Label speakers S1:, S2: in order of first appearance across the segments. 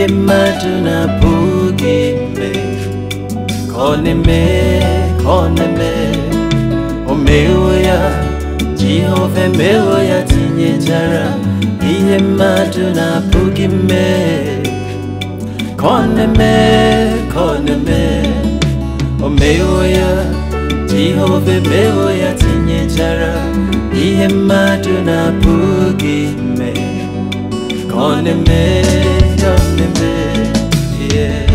S1: Iye maduna bugime koneme Omewoya Jehovah Omewoya tinyejara Iye maduna bugime koneme Omewoya Jehovah Omewoya tinyejara Iye maduna bugime koneme yeah.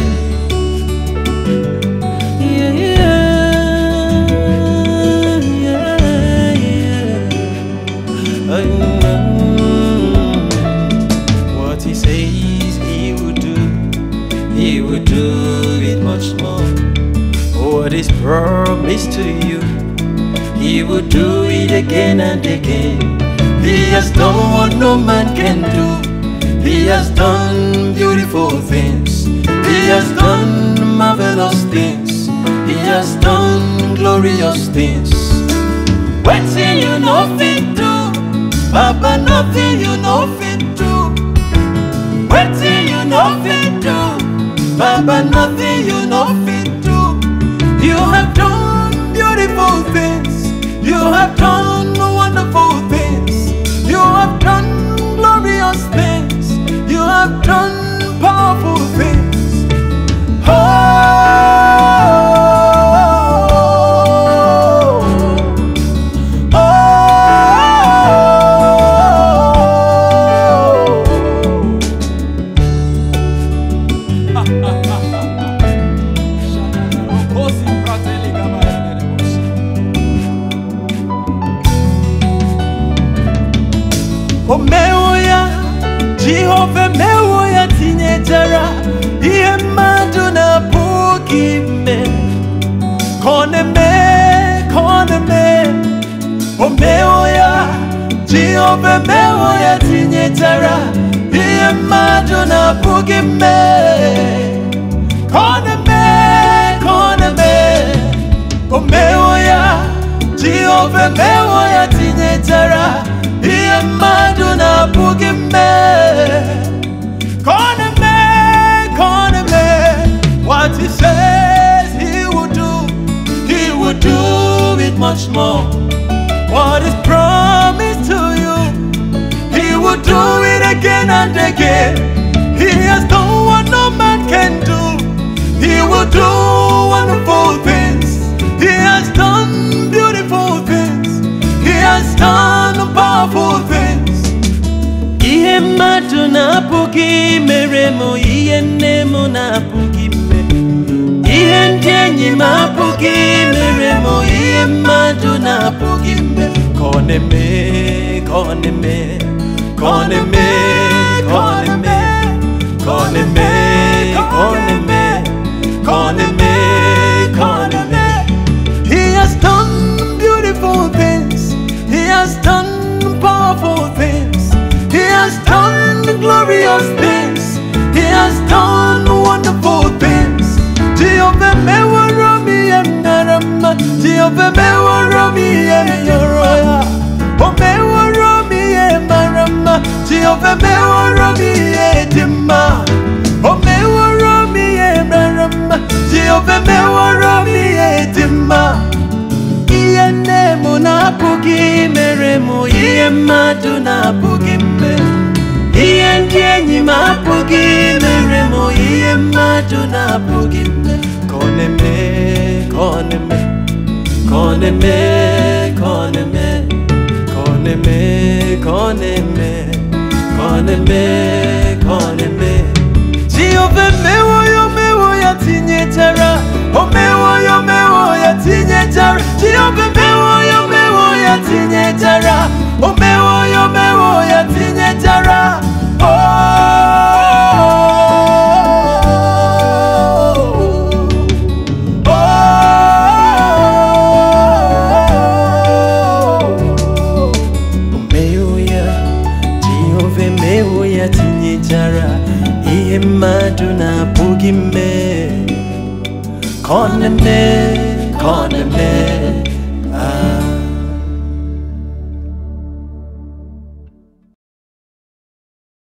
S1: What he says he would do it much more. What is promised to you, he would do it again and again. He has done what no man can do. He has done beautiful things. He has done marvelous things. He has done glorious things. Waiting you know fit do, Papa nothing you know fit do. Waiting you know fit do, Papa nothing you know fit do. You have done beautiful things. You have done wonderful things. You have done glorious things. You have done powerful things. Omewoya Jehovah Omewoya tinyejara Iye maduna bugime koneme Omewoya Jehovah Omewoya tinyejara Iye maduna bugime koneme Omewoya Jehovah Omewoya tinyejara Iye maduna bugime koneme What he says he would do it much more. What is promised to you, he would do it again and again. He has done what no man can do. He will do wonderful things. He has done beautiful things. He has done powerful things. Iye maduna bugime remo iye nemo na bugime. Iye njenyi mabugime remo iye maduna bugime. Koneme He has done beautiful things. He has done powerful things. He has done glorious things. He has done wonderful things. Jehovah Omewoya emnarama, Jehovah Omewoya emyoroya, Omewoya emarama, Jehovah Omewoya edima, Omewoya emarama, Jehovah Omewoya edima. Iye nemo na bugime remo iye maduna bugime. Iye njenyi mabugime remo iye maduna bugime. Jehovah Omewoya tinyejara, Omewoya tinyejara, Jehovah Omewoya tinyejara, Omewoya tinyejara. Omewoya tinyejara Iye maduna bugime koneme